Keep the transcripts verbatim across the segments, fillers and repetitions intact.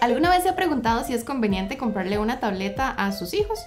¿Alguna vez se ha preguntado si es conveniente comprarle una tableta a sus hijos?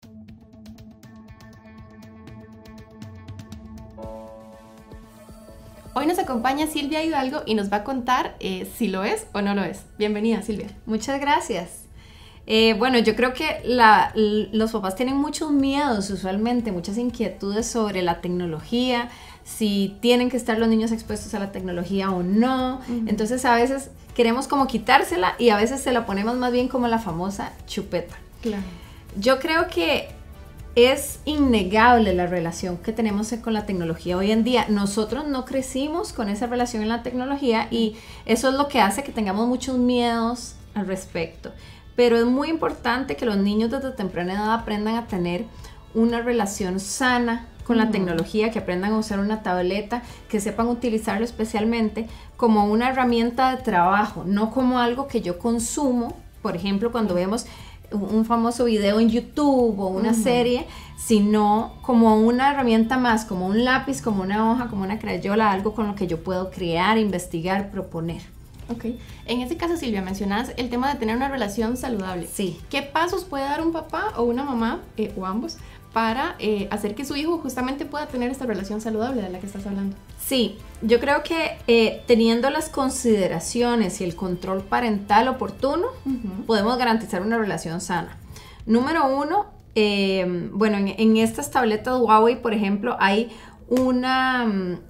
Hoy nos acompaña Silvia Hidalgo y nos va a contar eh, si lo es o no lo es. Bienvenida, Silvia. Muchas gracias. Eh, bueno, yo creo que la, los papás tienen muchos miedos usualmente, muchas inquietudes sobre la tecnología, si tienen que estar los niños expuestos a la tecnología o no. Uh-huh. Entonces a veces queremos como quitársela y a veces se la ponemos más bien como la famosa chupeta. Claro. Yo creo que es innegable la relación que tenemos con la tecnología hoy en día. Nosotros no crecimos con esa relación en la tecnología y eso es lo que hace que tengamos muchos miedos al respecto. Pero es muy importante que los niños desde temprana edad aprendan a tener una relación sana con la uh-huh. tecnología, que aprendan a usar una tableta, que sepan utilizarlo especialmente como una herramienta de trabajo, no como algo que yo consumo. Por ejemplo, cuando uh-huh. vemos un famoso video en YouTube o una uh-huh. serie, sino como una herramienta más, como un lápiz, como una hoja, como una crayola, algo con lo que yo puedo crear, investigar, proponer. Ok. En este caso, Silvia, mencionas el tema de tener una relación saludable. Sí. ¿Qué pasos puede dar un papá o una mamá, eh, o ambos, para eh, hacer que su hijo justamente pueda tener esta relación saludable de la que estás hablando? Sí, yo creo que eh, teniendo las consideraciones y el control parental oportuno, uh-huh. podemos garantizar una relación sana. Número uno, eh, bueno, en, en estas tabletas Huawei, por ejemplo, hay una...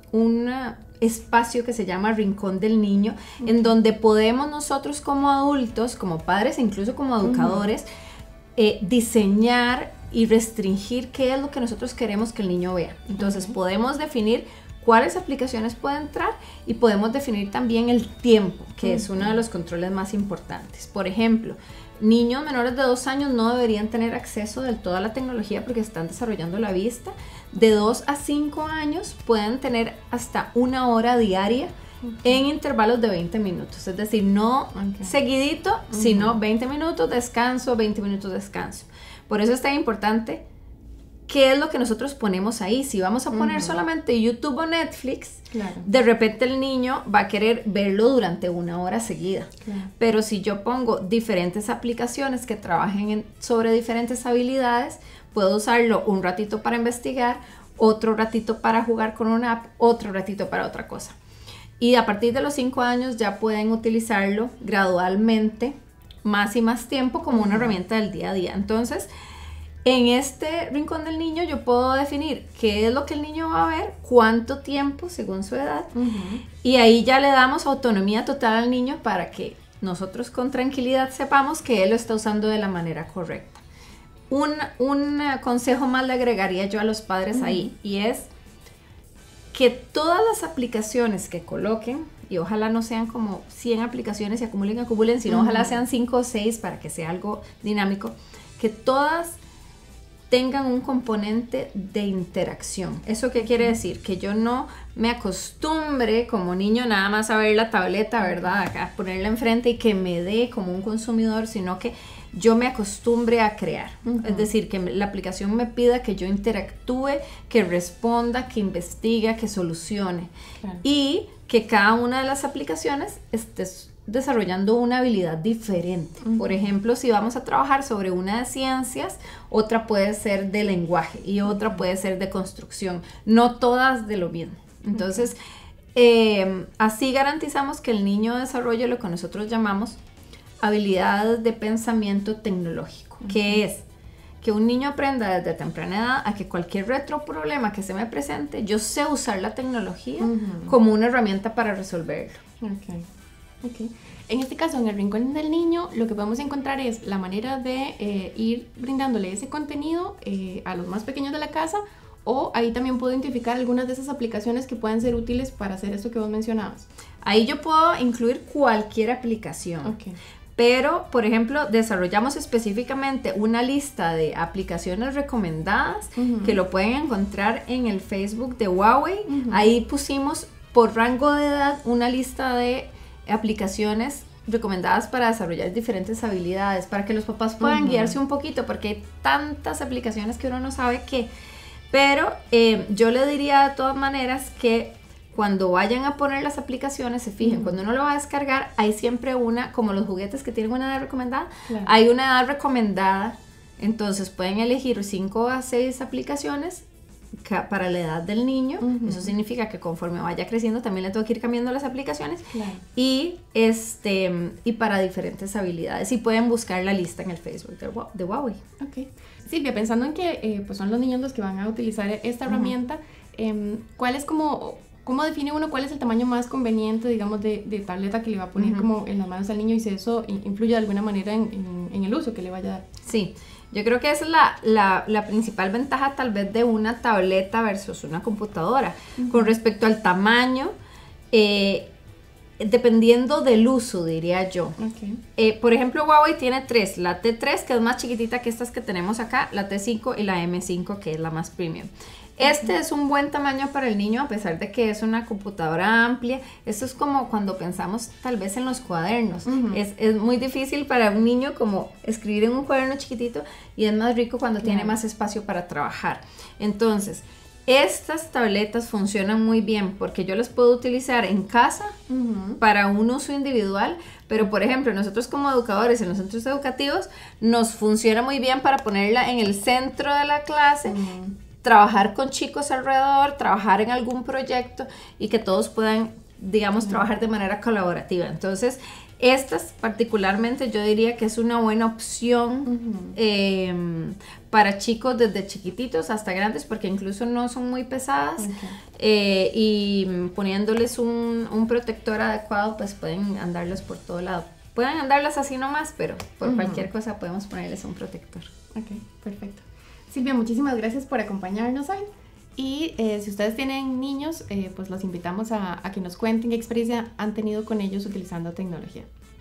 una espacio que se llama Rincón del Niño, uh-huh. en donde podemos nosotros como adultos, como padres e incluso como educadores, uh-huh. eh, diseñar y restringir qué es lo que nosotros queremos que el niño vea. Entonces uh-huh. podemos definir cuáles aplicaciones pueden entrar y podemos definir también el tiempo, que uh-huh. es uno de los controles más importantes. Por ejemplo, niños menores de dos años no deberían tener acceso del todo a la tecnología porque están desarrollando la vista. De dos a cinco años pueden tener hasta una hora diaria uh-huh. en intervalos de veinte minutos. Es decir, no okay. seguidito, uh-huh. sino veinte minutos descanso, veinte minutos descanso. Por eso es tan importante qué es lo que nosotros ponemos ahí. Si vamos a poner uh-huh. solamente YouTube o Netflix, claro. de repente el niño va a querer verlo durante una hora seguida. Claro. Pero si yo pongo diferentes aplicaciones que trabajen en, sobre diferentes habilidades, puedo usarlo un ratito para investigar, otro ratito para jugar con una app, otro ratito para otra cosa. Y a partir de los cinco años ya pueden utilizarlo gradualmente, más y más tiempo, como una herramienta del día a día. Entonces, en este rincón del niño yo puedo definir qué es lo que el niño va a ver, cuánto tiempo según su edad, uh-huh. y ahí ya le damos autonomía total al niño para que nosotros con tranquilidad sepamos que él lo está usando de la manera correcta. Un, un consejo más le agregaría yo a los padres uh-huh. ahí, y es que todas las aplicaciones que coloquen, y ojalá no sean como cien aplicaciones y acumulen, acumulen, sino uh-huh. ojalá sean cinco o seis para que sea algo dinámico, que todas tengan un componente de interacción. ¿Eso qué quiere decir? Que yo no me acostumbre como niño nada más a ver la tableta, ¿verdad? Acá ponerla enfrente y que me dé como un consumidor, sino que yo me acostumbre a crear. Uh-huh. Es decir, que la aplicación me pida que yo interactúe, que responda, que investigue, que solucione. Claro. Y que cada una de las aplicaciones esté desarrollando una habilidad diferente. Uh-huh. Por ejemplo, si vamos a trabajar sobre una de ciencias, otra puede ser de lenguaje y otra puede ser de construcción. No todas de lo mismo. Entonces, uh-huh. eh, así garantizamos que el niño desarrolle lo que nosotros llamamos habilidades de pensamiento tecnológico, uh-huh. que es que un niño aprenda desde temprana edad a que cualquier retroproblema que se me presente, yo sé usar la tecnología uh-huh. como una herramienta para resolverlo. Okay. Okay. En este caso, en el rincón del niño, lo que podemos encontrar es la manera de eh, ir brindándole ese contenido eh, a los más pequeños de la casa, o ahí también puedo identificar algunas de esas aplicaciones que pueden ser útiles para hacer eso que vos mencionabas. Ahí yo puedo incluir cualquier aplicación. Okay. Pero, por ejemplo, desarrollamos específicamente una lista de aplicaciones recomendadas uh-huh. que lo pueden encontrar en el Facebook de Huawei. Uh-huh. Ahí pusimos por rango de edad una lista de aplicaciones recomendadas para desarrollar diferentes habilidades, para que los papás puedan uh-huh. guiarse un poquito, porque hay tantas aplicaciones que uno no sabe qué. Pero eh, yo le diría de todas maneras que cuando vayan a poner las aplicaciones, se fijen, uh-huh. cuando uno lo va a descargar, hay siempre una, como los juguetes que tienen una edad recomendada, claro. hay una edad recomendada, entonces pueden elegir cinco a seis aplicaciones para la edad del niño, uh-huh. eso significa que conforme vaya creciendo también le tengo que ir cambiando las aplicaciones, claro. y, este, y para diferentes habilidades, y pueden buscar la lista en el Facebook de, de Huawei. Ok. Silvia, pensando en que eh, pues son los niños los que van a utilizar esta uh-huh. herramienta, eh, ¿cuál es como, cómo define uno cuál es el tamaño más conveniente, digamos, de, de tableta que le va a poner uh-huh. como en las manos al niño, y si eso influye de alguna manera en, en, en el uso que le vaya a dar? Sí. Yo creo que esa es la, la, la principal ventaja tal vez de una tableta versus una computadora. Uh-huh. Con respecto al tamaño, eh, dependiendo del uso, diría yo. Okay. Eh, por ejemplo, Huawei tiene tres. La T tres, que es más chiquitita que estas que tenemos acá, la T cinco y la M cinco, que es la más premium. Este uh-huh. es un buen tamaño para el niño, a pesar de que es una computadora amplia. Esto es como cuando pensamos tal vez en los cuadernos. Uh-huh. Es, es muy difícil para un niño como escribir en un cuaderno chiquitito, y es más rico cuando claro. tiene más espacio para trabajar. Entonces, estas tabletas funcionan muy bien porque yo las puedo utilizar en casa uh-huh. para un uso individual, pero por ejemplo nosotros como educadores en los centros educativos nos funciona muy bien para ponerla en el centro de la clase, uh-huh. trabajar con chicos alrededor, trabajar en algún proyecto y que todos puedan, digamos, uh-huh. trabajar de manera colaborativa. Entonces, estas particularmente yo diría que es una buena opción uh-huh. eh, para chicos desde chiquititos hasta grandes, porque incluso no son muy pesadas, okay. eh, y poniéndoles un, un protector adecuado, pues pueden andarlos por todo lado. Pueden andarlas así nomás, pero por uh-huh. cualquier cosa podemos ponerles un protector. Ok, perfecto. Silvia, muchísimas gracias por acompañarnos hoy. Y eh, si ustedes tienen niños, eh, pues los invitamos a, a que nos cuenten qué experiencia han tenido con ellos utilizando tecnología.